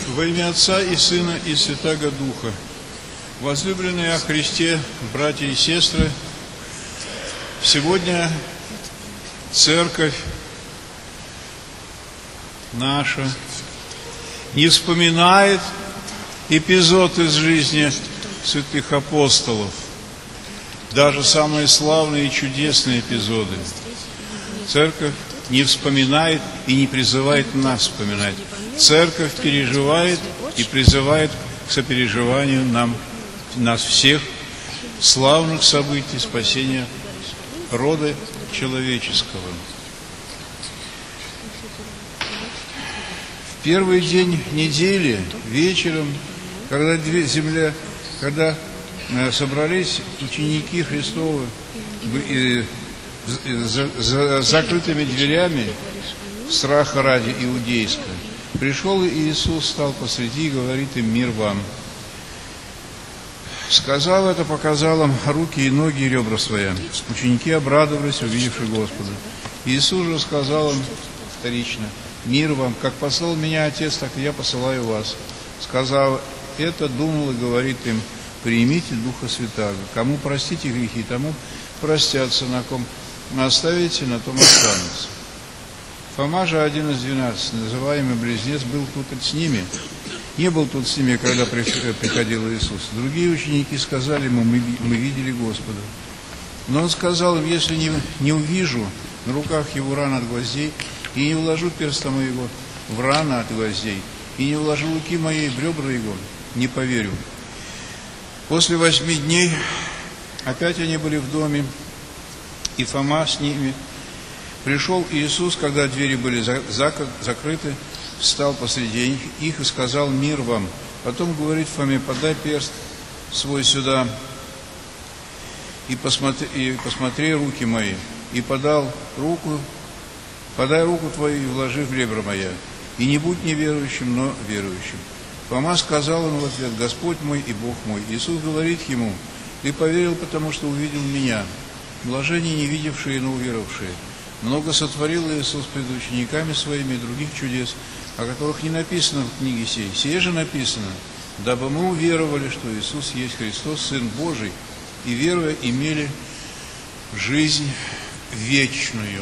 Во имя Отца и Сына и Святаго Духа. Возлюбленные о Христе, братья и сестры, сегодня Церковь наша не вспоминает эпизод из жизни святых апостолов, даже самые славные и чудесные эпизоды. Церковь не вспоминает и не призывает нас вспоминать. Церковь переживает и призывает к сопереживанию нас всех славных событий спасения рода человеческого. В первый день недели вечером, когда собрались ученики Христовы за закрытыми дверями, страха ради иудейского, пришел Иисус, стал посреди и говорит им: «Мир вам». Сказал это, показал им руки и ноги и ребра своя. Ученики обрадовались, увидевши Господа. Иисус же сказал им вторично: «Мир вам, как послал меня Отец, так и я посылаю вас». Сказав это, думал и говорит им: «Примите Духа Святаго. Кому простите грехи, тому простятся, на ком оставите, на том останутся». Фома же, один из 12, называемый Близнец, был тут с ними. Не был тут с ними, когда приходил Иисус. Другие ученики сказали ему: мы видели Господа. Но он сказал им: если не увижу на руках его ран от гвоздей, и не вложу перста моего в раны от гвоздей, и не вложу руки моей в ребра его, не поверю. После 8 дней опять они были в доме, и Фома с ними. Пришел Иисус, когда двери были закрыты, встал посреди их и сказал: «Мир вам». Потом говорит Фоме: «Подай перст свой сюда, и посмотри руки мои, и подай руку твою и вложи в ребра моя, и не будь неверующим, но верующим». Фома сказал ему в ответ: «Господь мой и Бог мой». Иисус говорит ему: «Ты поверил, потому что увидел меня. Блаженны не видевшие, но уверовавшие». Много сотворил Иисус пред учениками своими и других чудес, о которых не написано в книге сей. Сие же написано, дабы мы уверовали, что Иисус есть Христос, Сын Божий, и, веруя, имели жизнь вечную.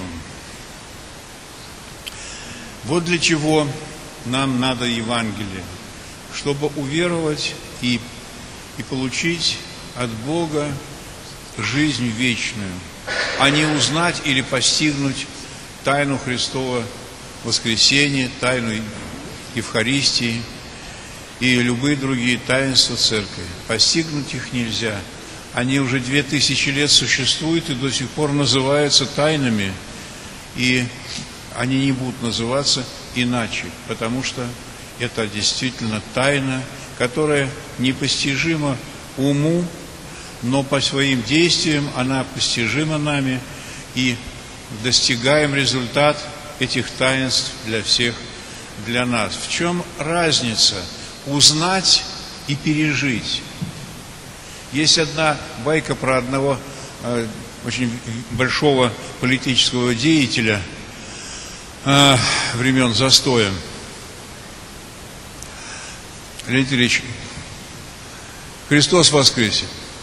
Вот для чего нам надо Евангелие, чтобы уверовать и получить от Бога жизнь вечную, а не узнать или постигнуть тайну Христова воскресения, тайну Евхаристии и любые другие таинства Церкви. Постигнуть их нельзя. Они уже 2000 лет существуют и до сих пор называются тайнами, и они не будут называться иначе, потому что это действительно тайна, которая непостижима уму, но по своим действиям она постижима нами, и достигаем результат этих таинств для всех, для нас. В чем разница узнать и пережить? Есть одна байка про одного очень большого политического деятеля времен застоя. Леонид Ильич, Христос воскресе.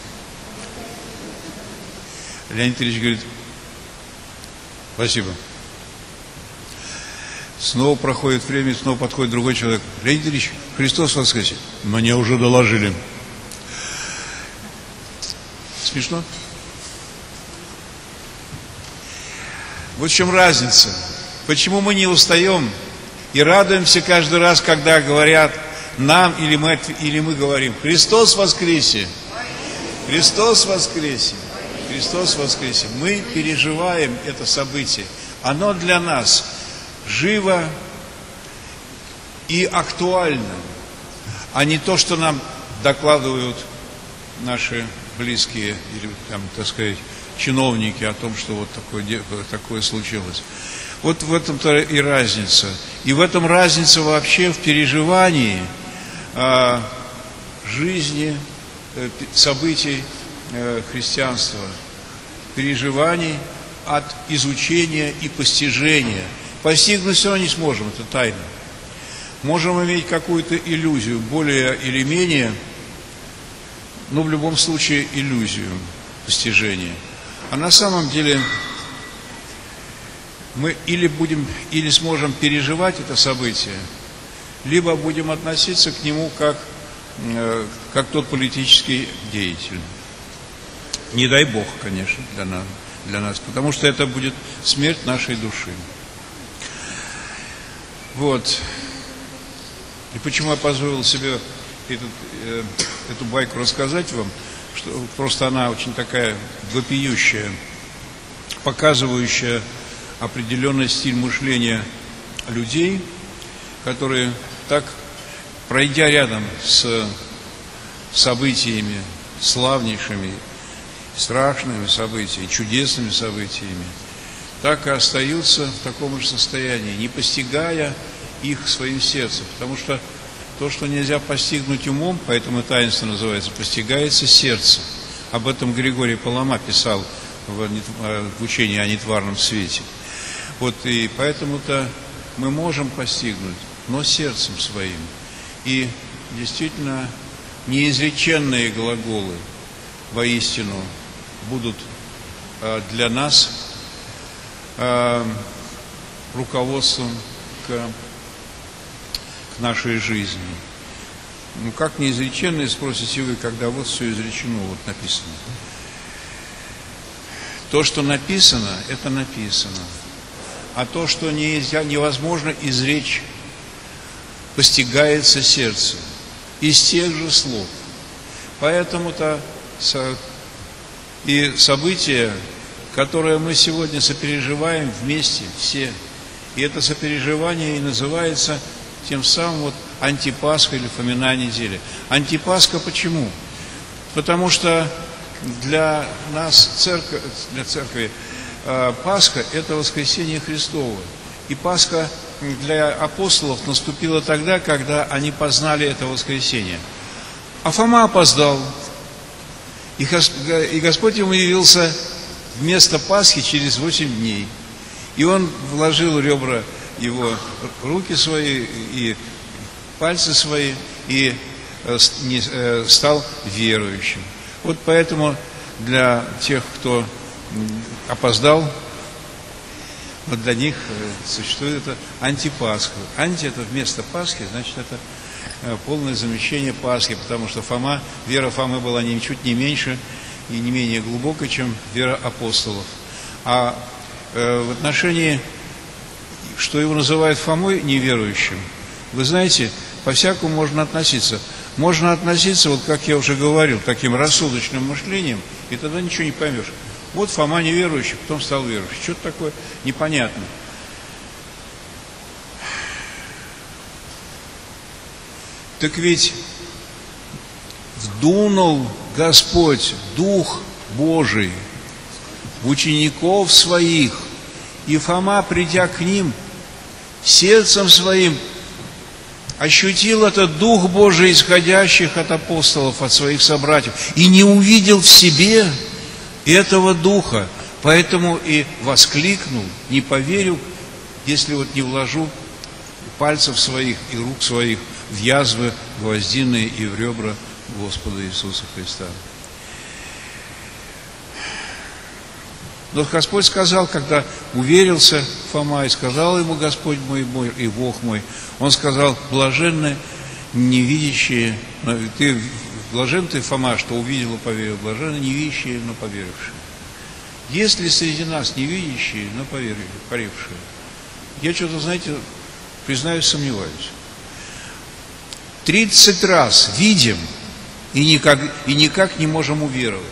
Леонид Ильич говорит: спасибо. Снова проходит время, снова подходит другой человек: Леонид Ильич, Христос воскресе. Мне уже доложили. Смешно? Вот в чем разница. Почему мы не устаем и радуемся каждый раз, когда говорят нам, или мы говорим: Христос воскресе! Христос воскресе! Христос воскресе! Мы переживаем это событие. Оно для нас живо и актуально, а не то, что нам докладывают наши близкие или, там, так сказать, чиновники о том, что вот такое случилось. Вот в этом-то и разница. И в этом разница вообще в переживании жизни, событий христианства, переживаний от изучения и постижения. Постигнуть все равно не сможем, это тайна. Можем иметь какую-то иллюзию, более или менее, но в любом случае иллюзию постижения. А на самом деле мы или сможем переживать это событие, либо будем относиться к нему как тот политический деятель. Не дай Бог, конечно, для нас, потому что это будет смерть нашей души. Вот. И почему я позволил себе эту байку рассказать вам, что просто она очень такая вопиющая, показывающая определенный стиль мышления людей, которые так, пройдя рядом с событиями, славнейшими, страшными событиями, чудесными событиями, так и остаются в таком же состоянии, не постигая их своим сердцем. Потому что то, что нельзя постигнуть умом, поэтому таинство называется, постигается сердцем. Об этом Григорий Палама писал в учении о нетварном свете. Вот и поэтому-то мы можем постигнуть, но сердцем своим. И действительно неизреченные глаголы воистину будут для нас руководством к нашей жизни. Ну, как неизреченные, спросите вы, когда вот все изречено, вот написано. То, что написано, это написано. А то, что невозможно изречь, постигается сердцем из тех же слов. Поэтому-то и события, которые мы сегодня сопереживаем вместе все, и это сопереживание и называется тем самым вот антипасха или Фомина неделя. Антипасха почему? Потому что для нас, для церкви, Пасха – это воскресение Христово. И Пасха для апостолов наступила тогда, когда они познали это воскресение. А Фома опоздал. И Господь ему явился вместо Пасхи через 8 дней. И он вложил в ребра его руки свои и пальцы свои и стал верующим. Вот поэтому для тех, кто опоздал, вот для них существует это антипасха. Анти – это вместо Пасхи, значит, это полное замещение Пасхи, потому что вера Фомы была ничуть не меньше и не менее глубокой, чем вера апостолов. А в отношении, что его называют Фомой неверующим, вы знаете, по-всякому можно относиться. Можно относиться, вот как я уже говорил, таким рассудочным мышлением, и тогда ничего не поймешь. Вот Фома неверующий, потом стал верующим. Что-то такое непонятно. Так ведь вдунул Господь Дух Божий в учеников своих, и Фома, придя к ним, сердцем своим ощутил этот Дух Божий, исходящих от апостолов, от своих собратьев, и не увидел в себе этого Духа, поэтому и воскликнул: не поверю, если вот не вложу пальцев своих и рук своих в язвы гвоздиные и в ребра Господа Иисуса Христа. Но Господь сказал, когда уверился Фома, и сказал ему Господь мой и Бог мой, Он сказал: блаженны невидящие, блажен ты, Фома, что увидел и поверил, блаженны невидящие, но поверившие. Есть ли среди нас невидящие, но поверившие? Я что-то, знаете, признаюсь, сомневаюсь. 30 раз видим и никак не можем уверовать.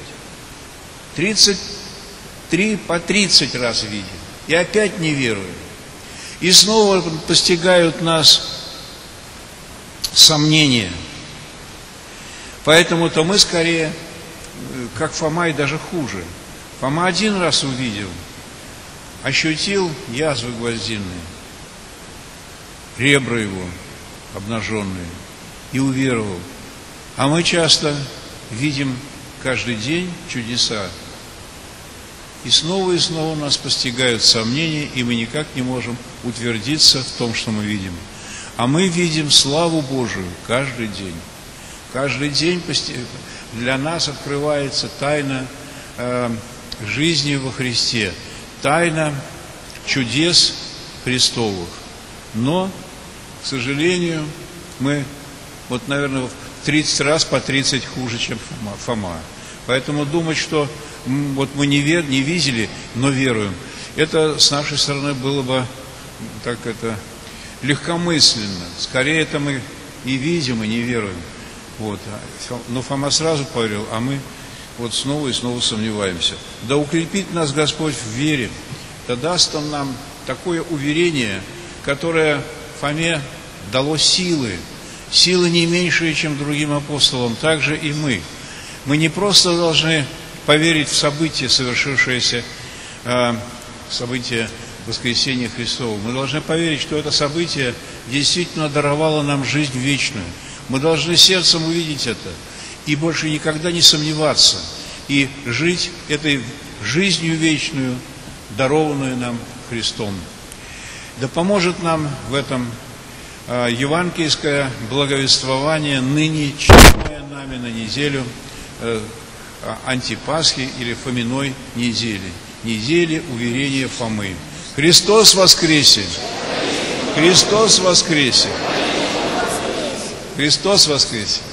33 по 30 раз видим и опять не веруем. И снова постигают нас сомнения. Поэтому-то мы скорее, как Фома, и даже хуже. Фома один раз увидел, ощутил язвы гвоздиные, ребра его обнаженные, и уверовал. А мы часто видим каждый день чудеса. И снова нас постигают сомнения, и мы никак не можем утвердиться в том, что мы видим. А мы видим славу Божию каждый день. Каждый день для нас открывается тайна жизни во Христе, тайна чудес Христовых. Но, к сожалению, мы, вот, наверное, в 30 раз по 30 хуже, чем Фома. Поэтому думать, что вот мы не видели, но веруем, это с нашей стороны было бы так легкомысленно. Скорее, это мы и видим, и не веруем. Вот. Но Фома сразу поверил, а мы вот снова и снова сомневаемся. Да укрепит нас Господь в вере, да даст Он нам такое уверение, которое Фоме дало силы не меньшие, чем другим апостолам, также и мы. Мы не просто должны поверить в событие, совершившееся, событие воскресения Христова. Мы должны поверить, что это событие действительно даровало нам жизнь вечную. Мы должны сердцем увидеть это и больше никогда не сомневаться, и жить этой жизнью вечную, дарованную нам Христом. Да поможет нам в этом евангельское благовествование, ныне чтимое нами на неделю антипасхи или Фоминой недели, недели уверения Фомы. Христос воскресе! Христос воскресе! Христос воскресе!